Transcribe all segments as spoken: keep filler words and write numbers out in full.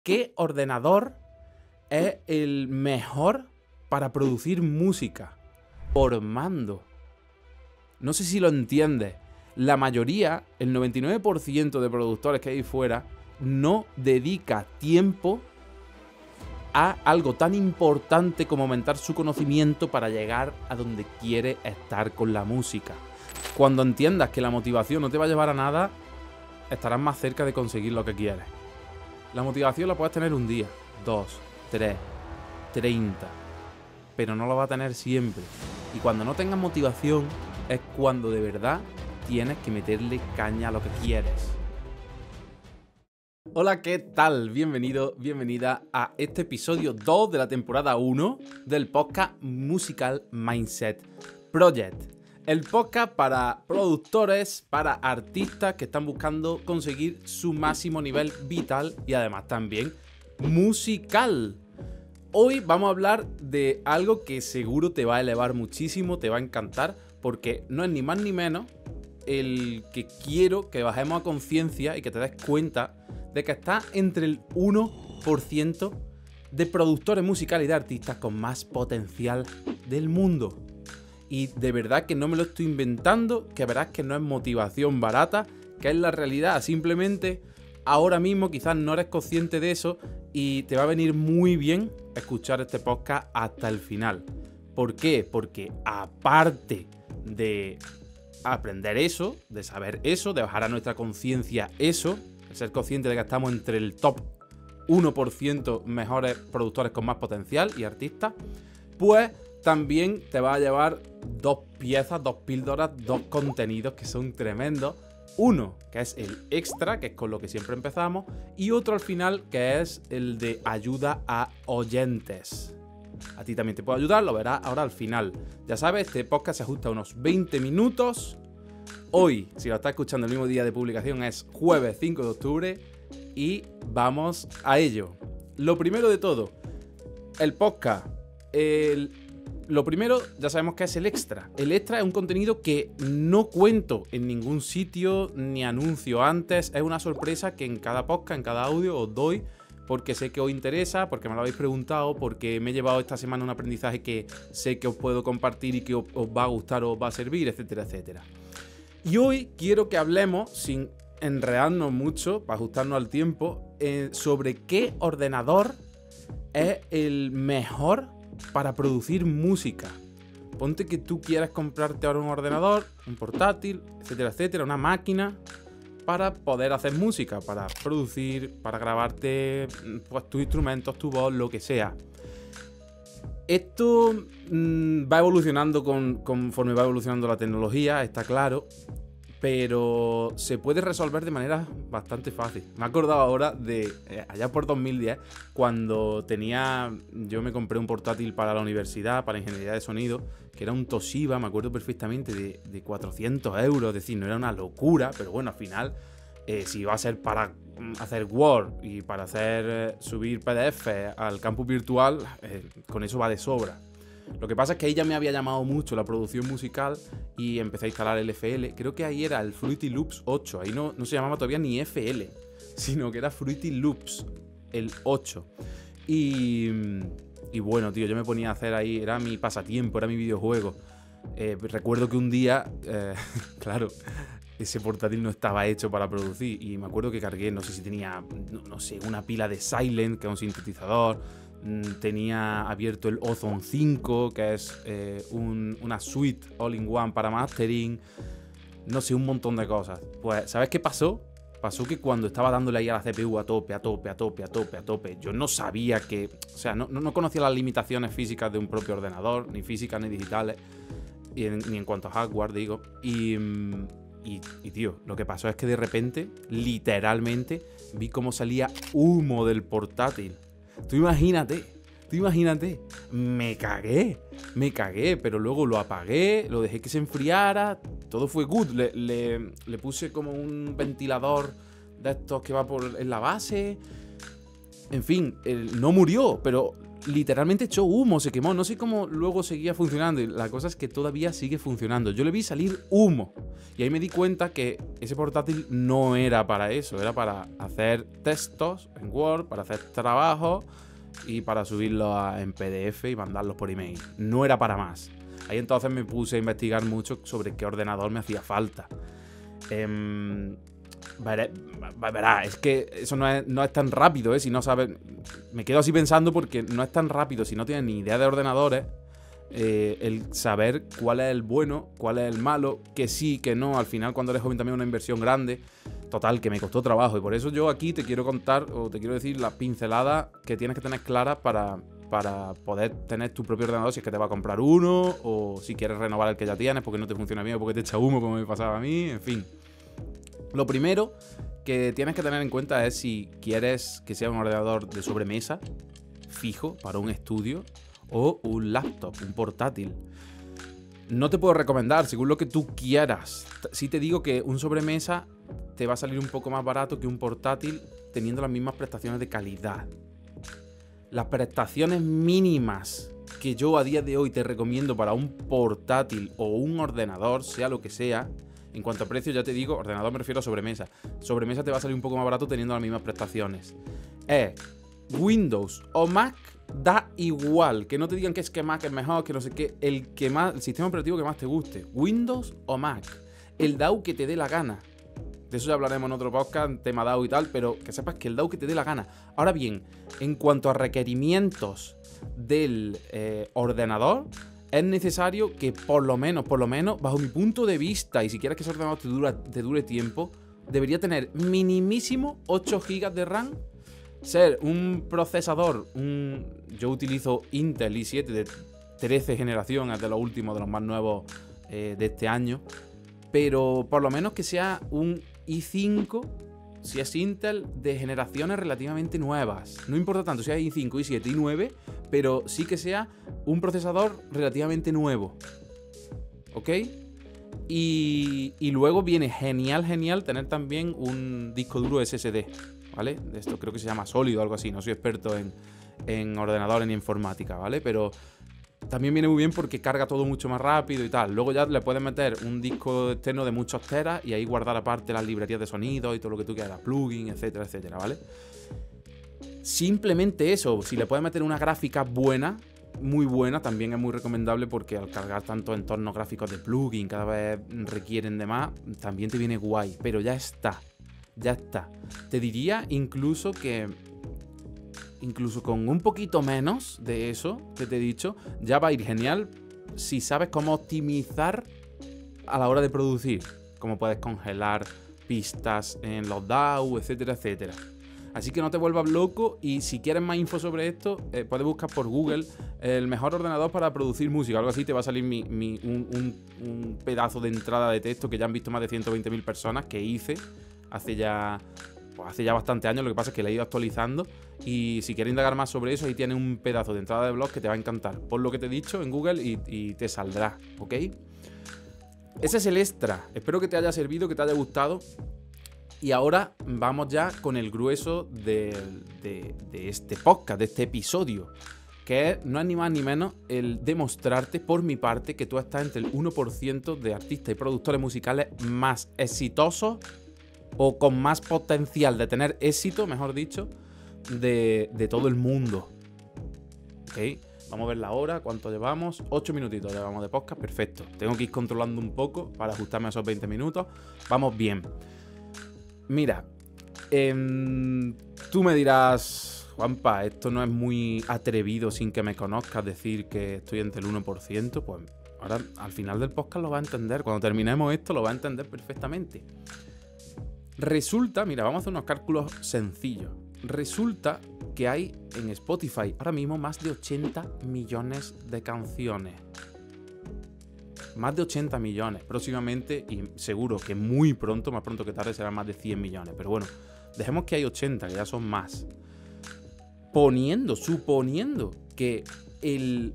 ¿Qué ordenador es el mejor para producir música? Por mando. No sé si lo entiendes. La mayoría, el noventa y nueve por ciento de productores que hay fuera, no dedica tiempo a algo tan importante como aumentar su conocimiento para llegar a donde quiere estar con la música. Cuando entiendas que la motivación no te va a llevar a nada, estarás más cerca de conseguir lo que quieres. La motivación la puedes tener un día, dos, tres, treinta, pero no la vas a tener siempre. Y cuando no tengas motivación es cuando de verdad tienes que meterle caña a lo que quieres. Hola, ¿qué tal? Bienvenido, bienvenida a este episodio dos de la temporada uno del podcast Musical Mindset Project. El podcast para productores, para artistas que están buscando conseguir su máximo nivel vital y además también musical. Hoy vamos a hablar de algo que seguro te va a elevar muchísimo, te va a encantar, porque no es ni más ni menos el que quiero que bajemos a conciencia y que te des cuenta de que está entre el uno por ciento de productores musicales y de artistas con más potencial del mundo. Y de verdad que no me lo estoy inventando, que verás que no es motivación barata, que es la realidad. Simplemente ahora mismo quizás no eres consciente de eso y te va a venir muy bien escuchar este podcast hasta el final. ¿Por qué? Porque aparte de aprender eso, de saber eso, de bajar a nuestra conciencia eso, de ser consciente de que estamos entre el top uno por ciento mejores productores con más potencial y artistas, pues también te va a llevar dos piezas, dos píldoras, dos contenidos que son tremendos. Uno, que es el extra, que es con lo que siempre empezamos, y otro al final, que es el de ayuda a oyentes. A ti también te puede ayudar, lo verás ahora al final. Ya sabes, este podcast se ajusta a unos veinte minutos. Hoy, si lo estás escuchando el mismo día de publicación, es jueves cinco de octubre y vamos a ello. Lo primero de todo, el podcast. El... Lo primero, ya sabemos que es el extra. El extra es un contenido que no cuento en ningún sitio ni anuncio antes. Es una sorpresa que en cada podcast, en cada audio os doy, porque sé que os interesa, porque me lo habéis preguntado, porque me he llevado esta semana un aprendizaje que sé que os puedo compartir y que os, os va a gustar o os va a servir, etcétera, etcétera. Y hoy quiero que hablemos, sin enredarnos mucho, para ajustarnos al tiempo, eh, sobre qué ordenador es el mejor para producir música. Ponte que tú quieras comprarte ahora un ordenador, un portátil, etcétera, etcétera, una máquina para poder hacer música, para producir, para grabarte pues, tus instrumentos, tu voz, lo que sea. Esto mmm, va evolucionando con, conforme va evolucionando la tecnología, está claro, pero se puede resolver de manera bastante fácil. Me he acordado ahora de eh, allá por dos mil diez, cuando tenía, yo me compré un portátil para la universidad, para ingeniería de sonido, que era un Toshiba, me acuerdo perfectamente, de, de cuatrocientos euros, es decir, no era una locura, pero bueno, al final, eh, si va a ser para hacer Word y para hacer eh, subir P D F al campus virtual, eh, con eso va de sobra. Lo que pasa es que ahí ya me había llamado mucho la producción musical y empecé a instalar el F L. Creo que ahí era el Fruity Loops ocho. Ahí no, no se llamaba todavía ni F L, sino que era Fruity Loops, el ocho. Y, y bueno, tío, yo me ponía a hacer ahí, era mi pasatiempo, era mi videojuego. Eh, recuerdo que un día, eh, claro, ese portátil no estaba hecho para producir y me acuerdo que cargué, no sé si tenía, no, no sé, una pila de Silent, que es un sintetizador. Tenía abierto el Ozone cinco, que es eh, un, una suite all-in-one para mastering. No sé, un montón de cosas. Pues, ¿sabes qué pasó? Pasó que cuando estaba dándole ahí a la C P U a tope, a tope, a tope, a tope, a tope, yo no sabía que... O sea, no, no conocía las limitaciones físicas de un propio ordenador, ni físicas ni digitales, y en, ni en cuanto a hardware, digo. Y, y, y, tío, lo que pasó es que de repente, literalmente, vi cómo salía humo del portátil. Tú imagínate, tú imagínate, me cagué, me cagué, pero luego lo apagué, lo dejé que se enfriara, todo fue good, le, le, le puse como un ventilador de estos que va por en la base, en fin, él no murió, pero literalmente echó humo, se quemó. No sé cómo luego seguía funcionando. Y la cosa es que todavía sigue funcionando. Yo le vi salir humo. Y ahí me di cuenta que ese portátil no era para eso. Era para hacer textos en Word, para hacer trabajos y para subirlos a, en P D F y mandarlos por email. No era para más. Ahí entonces me puse a investigar mucho sobre qué ordenador me hacía falta. Eh, Verá, es que eso no es, no es tan rápido, ¿eh? Si no sabes... Me quedo así pensando porque no es tan rápido. Si no tienes ni idea de ordenadores, eh, el saber cuál es el bueno, cuál es el malo, que sí, que no. Al final, cuando eres joven, también es una inversión grande. Total, que me costó trabajo. Y por eso yo aquí te quiero contar, o te quiero decir, las pinceladas que tienes que tener claras para, para poder tener tu propio ordenador, si es que te va a comprar uno, o si quieres renovar el que ya tienes porque no te funciona bien o porque te echa humo, como me pasaba a mí, en fin. Lo primero que tienes que tener en cuenta es si quieres que sea un ordenador de sobremesa, fijo, para un estudio, o un laptop, un portátil. No te puedo recomendar, según lo que tú quieras. Sí te digo que un sobremesa te va a salir un poco más barato que un portátil teniendo las mismas prestaciones de calidad. Las prestaciones mínimas que yo a día de hoy te recomiendo para un portátil o un ordenador, sea lo que sea. En cuanto a precio, ya te digo, ordenador me refiero a sobremesa. Sobremesa te va a salir un poco más barato teniendo las mismas prestaciones. Es Windows o Mac, da igual. Que no te digan que es que Mac es mejor, que no sé qué. El, que más, el sistema operativo que más te guste. Windows o Mac. El D A W que te dé la gana. De eso ya hablaremos en otro podcast, tema D A W y tal, pero que sepas que el D A W que te dé la gana. Ahora bien, en cuanto a requerimientos del eh, ordenador... es necesario que por lo menos, por lo menos, bajo mi punto de vista, y si quieres que ese ordenador te, dura, te dure tiempo, debería tener minimísimo ocho gigas de RAM, ser un procesador, un, yo utilizo Intel i siete de trece generación, es de los últimos, de los más nuevos eh, de este año, pero por lo menos que sea un i cinco, si es Intel, de generaciones relativamente nuevas. No importa tanto si es i cinco, i siete, i nueve, pero sí que sea un procesador relativamente nuevo. ¿Ok? Y, y luego viene genial, genial tener también un disco duro S S D, ¿vale? Esto creo que se llama sólido o algo así. No soy experto en, en ordenadores ni informática, ¿vale? Pero también viene muy bien porque carga todo mucho más rápido y tal. Luego ya le puedes meter un disco externo de muchos teras y ahí guardar aparte las librerías de sonido y todo lo que tú quieras, plugins, etcétera, etcétera, ¿vale? Simplemente eso, si le puedes meter una gráfica buena, muy buena, también es muy recomendable porque al cargar tantos entornos gráficos de plugin cada vez requieren de más, también te viene guay, pero ya está, ya está. Te diría incluso que... incluso con un poquito menos de eso que te he dicho, ya va a ir genial si sabes cómo optimizar a la hora de producir. Cómo puedes congelar pistas en los D A W, etcétera, etcétera. Así que no te vuelvas loco y si quieres más info sobre esto, eh, puedes buscar por Google el mejor ordenador para producir música. Algo así te va a salir mi, mi, un, un, un pedazo de entrada de texto que ya han visto más de ciento veinte mil personas que hice hace ya... pues hace ya bastante años, lo que pasa es que la he ido actualizando y si quieres indagar más sobre eso, ahí tienes un pedazo de entrada de blog que te va a encantar. Pon lo que te he dicho en Google y, y te saldrá, ¿ok? Ese es el extra. Espero que te haya servido, que te haya gustado. Y ahora vamos ya con el grueso de, de, de este podcast, de este episodio, que es, no es ni más ni menos el demostrarte por mi parte que tú estás entre el uno por ciento de artistas y productores musicales más exitosos o con más potencial de tener éxito, mejor dicho, de, de todo el mundo. ¿Ok? Vamos a ver la hora, cuánto llevamos. ocho minutitos llevamos de podcast, perfecto. Tengo que ir controlando un poco para ajustarme a esos veinte minutos. Vamos bien. Mira, eh, tú me dirás, Juanpa, esto no es muy atrevido sin que me conozcas decir que estoy entre el uno por ciento. Pues ahora al final del podcast lo vas a entender. Cuando terminemos esto lo vas a entender perfectamente. Resulta, mira, vamos a hacer unos cálculos sencillos. Resulta que hay en Spotify ahora mismo más de ochenta millones de canciones. Más de ochenta millones. Próximamente, y seguro que muy pronto, más pronto que tarde, serán más de cien millones. Pero bueno, dejemos que hay ochenta, que ya son más. Poniendo, suponiendo que el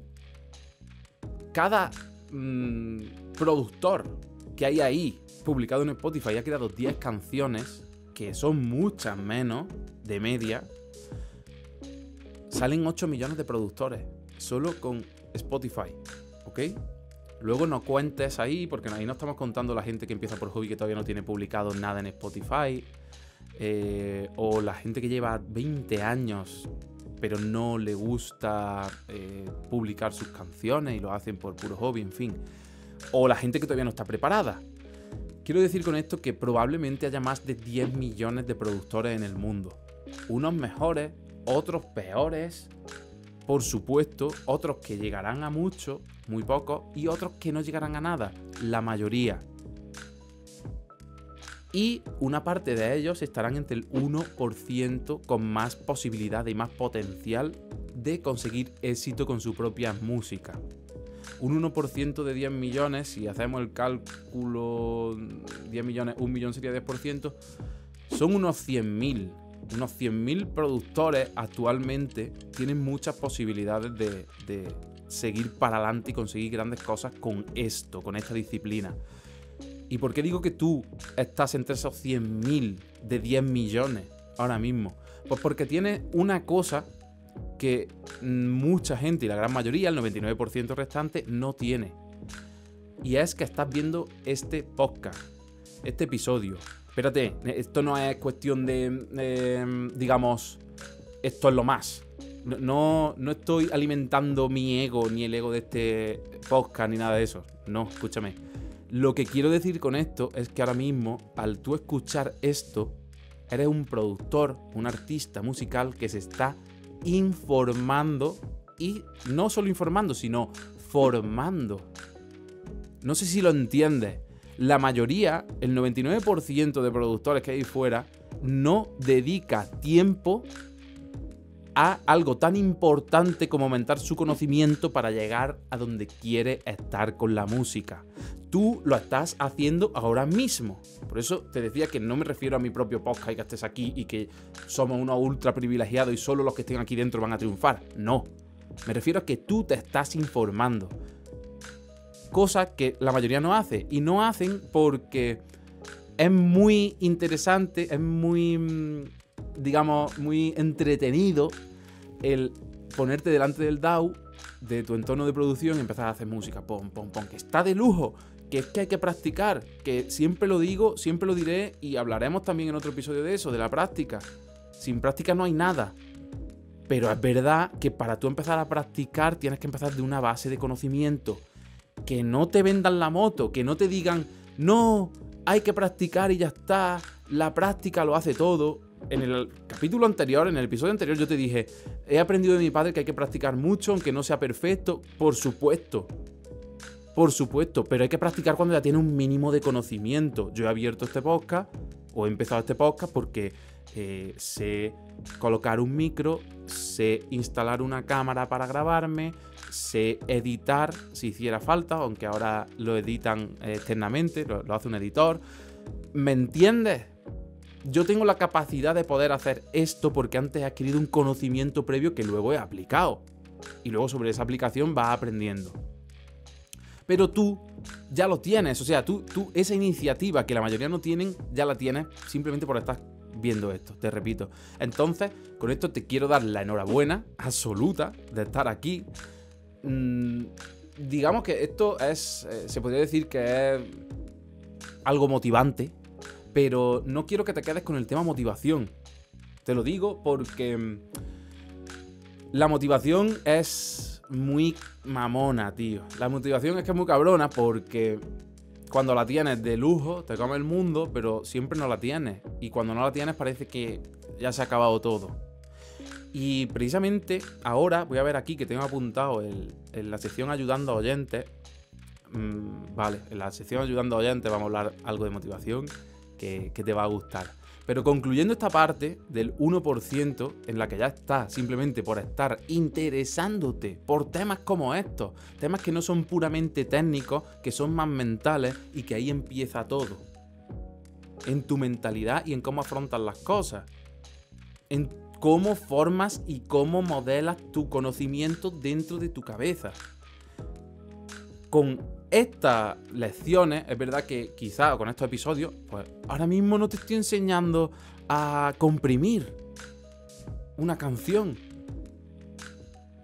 cada mmm, productor que hay ahí publicado en Spotify ha creado diez canciones, que son muchas menos de media. salen ocho millones de productores solo con Spotify, ¿ok? Luego no cuentes ahí, porque ahí no estamos contando la gente que empieza por hobby que todavía no tiene publicado nada en Spotify, eh, o la gente que lleva veinte años pero no le gusta eh, publicar sus canciones y lo hacen por puro hobby, en fin. O la gente que todavía no está preparada. Quiero decir con esto que probablemente haya más de diez millones de productores en el mundo. Unos mejores, otros peores, por supuesto, otros que llegarán a mucho, muy pocos, y otros que no llegarán a nada, la mayoría. Y una parte de ellos estarán entre el uno por ciento con más posibilidad y más potencial de conseguir éxito con su propia música. Un uno por ciento de diez millones, si hacemos el cálculo, diez millones, un millón sería diez por ciento, son unos cien mil. Unos cien mil productores actualmente tienen muchas posibilidades de, de seguir para adelante y conseguir grandes cosas con esto, con esta disciplina. ¿Y por qué digo que tú estás entre esos cien mil de diez millones ahora mismo? Pues porque tienes una cosa que mucha gente, y la gran mayoría, el noventa y nueve por ciento restante, no tiene. Y es que estás viendo este podcast, este episodio. Espérate, esto no es cuestión de, eh, digamos, esto es lo más. No, no estoy alimentando mi ego, ni el ego de este podcast, ni nada de eso. No, escúchame. Lo que quiero decir con esto es que ahora mismo, al tú escuchar esto, eres un productor, un artista musical que se está informando, y no solo informando, sino formando. No sé si lo entiendes. La mayoría, el noventa y nueve por ciento de productores que hay fuera, no dedica tiempo a algo tan importante como aumentar su conocimiento para llegar a donde quiere estar con la música. Tú lo estás haciendo ahora mismo. Por eso te decía que no me refiero a mi propio podcast y que estés aquí y que somos unos ultra privilegiados y solo los que estén aquí dentro van a triunfar. No. Me refiero a que tú te estás informando. Cosa que la mayoría no hace. Y no hacen porque es muy interesante, es muy, digamos, muy entretenido el ponerte delante del D A W, de tu entorno de producción, y empezar a hacer música. Pom, pom, pom, que está de lujo. Que es que hay que practicar. Que siempre lo digo, siempre lo diré, y hablaremos también en otro episodio de eso, de la práctica. Sin práctica no hay nada. Pero es verdad que para tú empezar a practicar tienes que empezar de una base de conocimiento. Que no te vendan la moto, que no te digan, no, hay que practicar y ya está, la práctica lo hace todo. En el capítulo anterior, en el episodio anterior, yo te dije, he aprendido de mi padre que hay que practicar mucho, aunque no sea perfecto. Por supuesto, por supuesto, pero hay que practicar cuando ya tienes un mínimo de conocimiento. Yo he abierto este podcast, o he empezado este podcast porque eh, sé colocar un micro, sé instalar una cámara para grabarme, sé editar si hiciera falta, aunque ahora lo editan eh, externamente, lo, lo hace un editor. ¿Me entiendes? Yo tengo la capacidad de poder hacer esto porque antes he adquirido un conocimiento previo que luego he aplicado. Y luego sobre esa aplicación vas aprendiendo. Pero tú ya lo tienes, o sea, tú, tú esa iniciativa que la mayoría no tienen, ya la tienes simplemente por estar viendo esto, te repito. Entonces, con esto te quiero dar la enhorabuena absoluta de estar aquí. Mm, digamos que esto es, eh, se podría decir que es algo motivante, pero no quiero que te quedes con el tema motivación. Te lo digo porque la motivación es muy mamona, tío. La motivación es que es muy cabrona porque cuando la tienes de lujo, te come el mundo, pero siempre no la tienes. Y cuando no la tienes parece que ya se ha acabado todo. Y precisamente ahora voy a ver aquí que tengo apuntado el, en la sección ayudando a oyentes. Mmm, vale, en la sección ayudando a oyentes vamos a hablar algo de motivación que, que te va a gustar. Pero concluyendo esta parte del uno por ciento en la que ya estás simplemente por estar interesándote por temas como estos, temas que no son puramente técnicos, que son más mentales, y que ahí empieza todo. En tu mentalidad y en cómo afrontas las cosas. En cómo formas y cómo modelas tu conocimiento dentro de tu cabeza. Con estas lecciones, es verdad que quizá con estos episodios, pues ahora mismo no te estoy enseñando a comprimir una canción.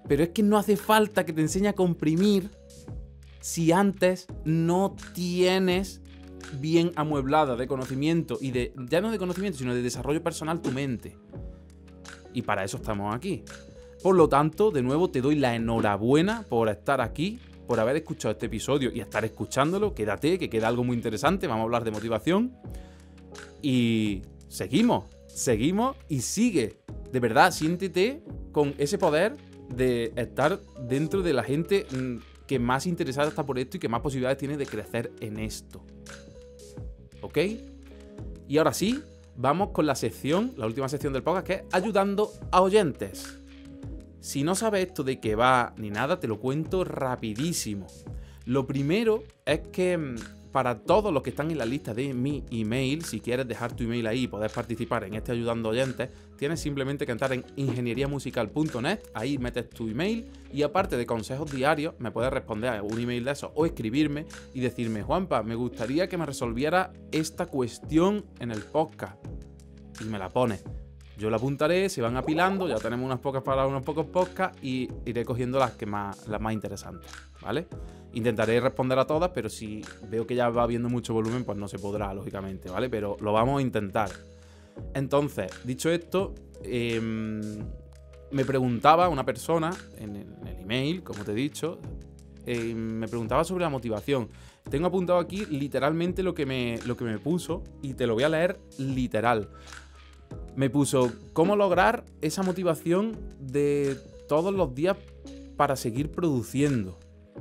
Pero es que no hace falta que te enseñe a comprimir si antes no tienes bien amueblada de conocimiento y de, ya no de conocimiento, sino de desarrollo personal tu mente. Y para eso estamos aquí. Por lo tanto, de nuevo te doy la enhorabuena por estar aquí, por haber escuchado este episodio y estar escuchándolo. Quédate, que queda algo muy interesante. Vamos a hablar de motivación. Y seguimos, seguimos y sigue. De verdad, siéntete con ese poder de estar dentro de la gente que más interesada está por esto y que más posibilidades tiene de crecer en esto. ¿Ok? Y ahora sí, vamos con la sección, la última sección del podcast, que es ayudando a oyentes. Si no sabes esto de qué va ni nada, te lo cuento rapidísimo. Lo primero es que para todos los que están en la lista de mi email, si quieres dejar tu email ahí y poder participar en este ayudando a oyentes, tienes simplemente que entrar en ingeniería musical punto net, ahí metes tu email y aparte de consejos diarios, me puedes responder a un email de esos o escribirme y decirme: Juanpa, me gustaría que me resolviera esta cuestión en el podcast. Y me la pones. Yo la apuntaré, se van apilando, ya tenemos unas pocas para unos pocos podcasts y iré cogiendo las que más, las más interesantes, ¿vale? Intentaré responder a todas, pero si veo que ya va habiendo mucho volumen, pues no se podrá, lógicamente, ¿vale? Pero lo vamos a intentar. Entonces, dicho esto, eh, me preguntaba una persona en el, en el email, como te he dicho, eh, me preguntaba sobre la motivación. Tengo apuntado aquí literalmente lo que me, lo que me puso y te lo voy a leer literal. Me puso: ¿cómo lograr esa motivación de todos los días para seguir produciendo?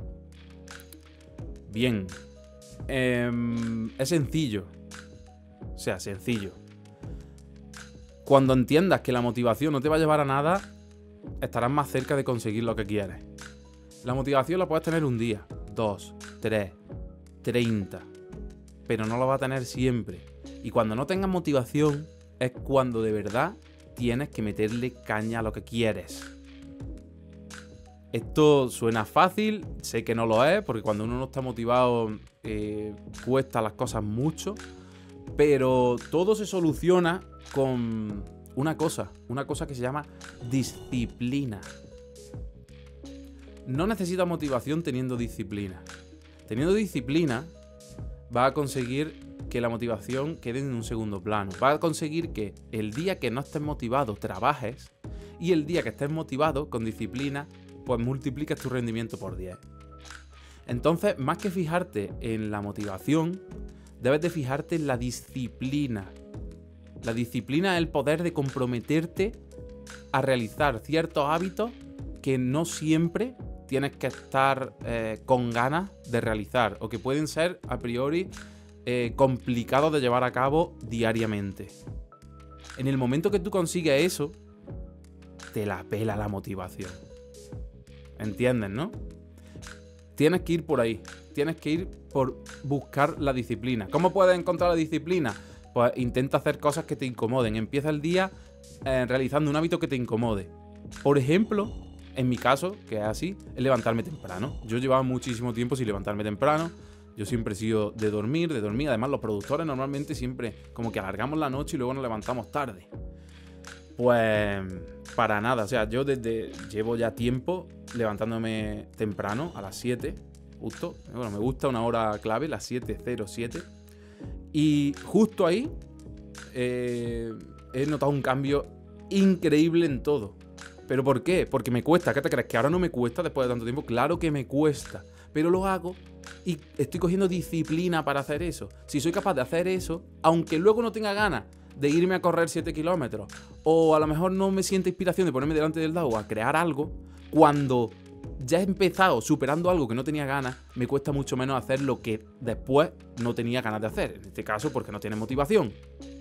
Bien, eh, es sencillo. O sea, sencillo. Cuando entiendas que la motivación no te va a llevar a nada, estarás más cerca de conseguir lo que quieres. La motivación la puedes tener un día, dos, tres, treinta, pero no la vas a tener siempre. Y cuando no tengas motivación es cuando de verdad tienes que meterle caña a lo que quieres. Esto suena fácil, sé que no lo es, porque cuando uno no está motivado eh, cuesta las cosas mucho, pero todo se soluciona con una cosa, una cosa que se llama disciplina. No necesitas motivación teniendo disciplina. Teniendo disciplina vas a conseguir que la motivación quede en un segundo plano. Vas a conseguir que el día que no estés motivado trabajes y el día que estés motivado con disciplina pues multiplicas tu rendimiento por diez. Entonces, más que fijarte en la motivación, debes de fijarte en la disciplina. La disciplina es el poder de comprometerte a realizar ciertos hábitos que no siempre tienes que estar eh, con ganas de realizar o que pueden ser a priori eh, complicados de llevar a cabo diariamente. En el momento que tú consigues eso, te la pela la motivación. ¿Entiendes, no? Tienes que ir por ahí. Tienes que ir por buscar la disciplina. ¿Cómo puedes encontrar la disciplina? Pues intenta hacer cosas que te incomoden. Empieza el día eh, realizando un hábito que te incomode. Por ejemplo, en mi caso, que es así, es levantarme temprano. Yo llevaba muchísimo tiempo sin levantarme temprano. Yo siempre he sido de dormir, de dormir. Además, los productores normalmente siempre como que alargamos la noche y luego nos levantamos tarde. Pues para nada. O sea, yo desde llevo ya tiempo levantándome temprano, a las siete, justo. Bueno, me gusta una hora clave, las siete cero siete. Y justo ahí eh, he notado un cambio increíble en todo. ¿Pero por qué? Porque me cuesta. ¿Qué te crees? ¿Que ahora no me cuesta después de tanto tiempo? Claro que me cuesta. Pero lo hago y estoy cogiendo disciplina para hacer eso. Si soy capaz de hacer eso, aunque luego no tenga ganas de irme a correr siete kilómetros, o a lo mejor no me sienta inspiración de ponerme delante del D A O a crear algo, cuando ya he empezado superando algo que no tenía ganas, me cuesta mucho menos hacer lo que después no tenía ganas de hacer. En este caso, porque no tienes motivación.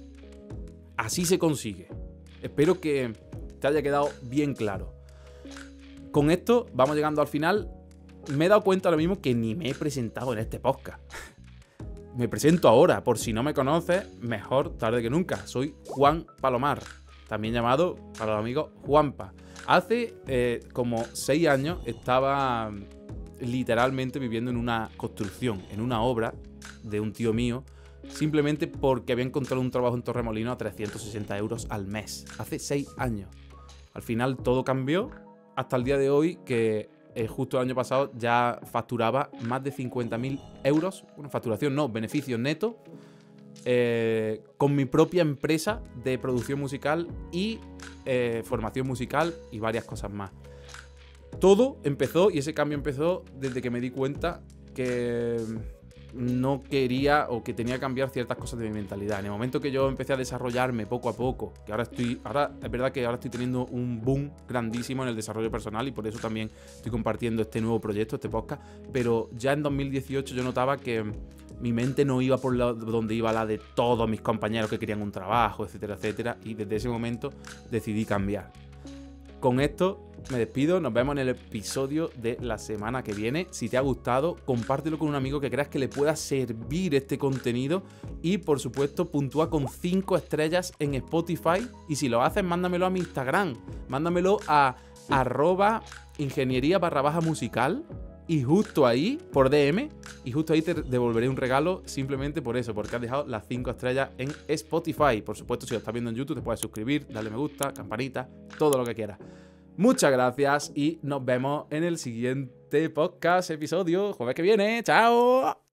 Así se consigue. Espero que te haya quedado bien claro. Con esto vamos llegando al final. Me he dado cuenta ahora mismo que ni me he presentado en este podcast. Me presento ahora, por si no me conoces, mejor tarde que nunca. Soy Juan Palomar, también llamado para los amigos Juanpa. Hace eh, como seis años estaba literalmente viviendo en una construcción, en una obra de un tío mío, simplemente porque había encontrado un trabajo en Torremolinos a trescientos sesenta euros al mes. Hace seis años. Al final todo cambió hasta el día de hoy que eh, justo el año pasado ya facturaba más de cincuenta mil euros, bueno, facturación no, beneficios netos, eh, con mi propia empresa de producción musical y eh, formación musical y varias cosas más. Todo empezó, y ese cambio empezó desde que me di cuenta que no quería o que tenía que cambiar ciertas cosas de mi mentalidad. En el momento que yo empecé a desarrollarme poco a poco, que ahora estoy, ahora es verdad que ahora estoy teniendo un boom grandísimo en el desarrollo personal y por eso también estoy compartiendo este nuevo proyecto, este podcast, pero ya en dos mil dieciocho yo notaba que mi mente no iba por la, donde iba la de todos mis compañeros que querían un trabajo, etcétera, etcétera, y desde ese momento decidí cambiar. Con esto me despido, nos vemos en el episodio de la semana que viene. Si te ha gustado, compártelo con un amigo que creas que le pueda servir este contenido y, por supuesto, puntúa con cinco estrellas en Spotify, y si lo haces, mándamelo a mi Instagram, mándamelo a arroba ingeniería barra baja musical, y justo ahí, por D M, y justo ahí te devolveré un regalo simplemente por eso, porque has dejado las cinco estrellas en Spotify. Por supuesto, si lo estás viendo en YouTube, te puedes suscribir, darle me gusta, campanita, todo lo que quieras. Muchas gracias y nos vemos en el siguiente podcast, episodio, jueves que viene. ¡Chao!